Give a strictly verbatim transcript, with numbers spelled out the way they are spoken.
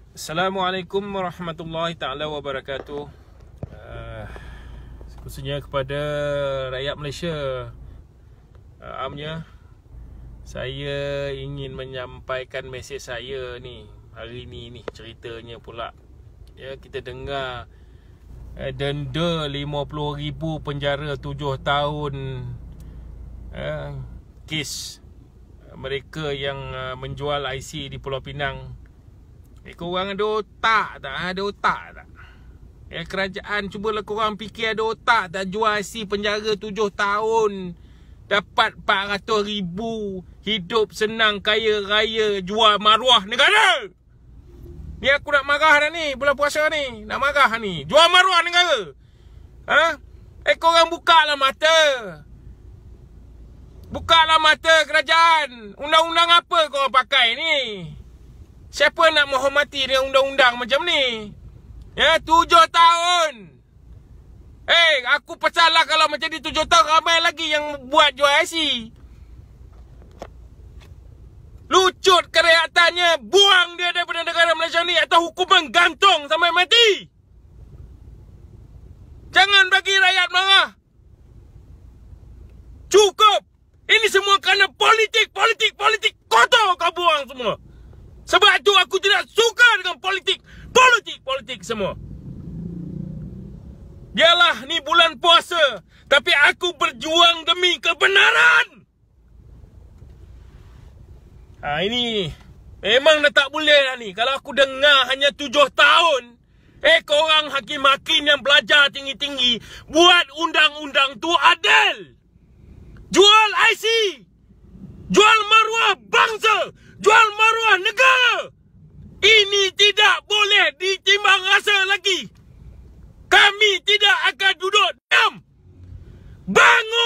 Assalamualaikum warahmatullahi taala wabarakatuh. Uh, khususnya kepada rakyat Malaysia, uh, amnya saya ingin menyampaikan mesej saya ni hari ni ni ceritanya pula. Ya, kita dengar uh, denda lima puluh ribu, penjara tujuh tahun uh, kes uh, mereka yang uh, menjual I C di Pulau Pinang. Eh, korang ada otak tak? Ada otak tak? Eh, kerajaan cubalah korang fikir ada otak tak? Jual I C penjara tujuh tahun, dapat empat ratus ribu, hidup senang, kaya raya, jual maruah negara. Ni aku nak marah dah ni, bulan puasa ni. Nak marah ni, jual maruah negara. Ha? Eh, korang buka lah mata. Buka lah mata kerajaan. Undang-undang apa korang pakai ni? Siapa nak menghormati dengan undang-undang macam ni? Ya, tujuh tahun. Eh, hey, aku pasal lah kalau macam ni tujuh tahun, ramai lagi yang buat jual I C. Lucut kerayatannya, buang dia daripada negara Malaysia ni atau hukuman gantung sampai mati. Jangan bagi rakyat marah. Cukup. Ini semua kerana politik, politik, politik. Kotor kau buang semua. Sebab itu aku tidak suka dengan politik. Politik, politik semua. Biarlah ni bulan puasa, tapi aku berjuang demi kebenaran. Ha, ini memang dah tak boleh lah ni. Kalau aku dengar hanya tujuh tahun. Eh, korang hakim-hakim yang belajar tinggi-tinggi, buat undang-undang tu adil. Jual I C, jual maruah bangsa, jual maruah negara. Ini tidak boleh ditimbang rasa lagi. Kami tidak akan duduk diam. Bangun!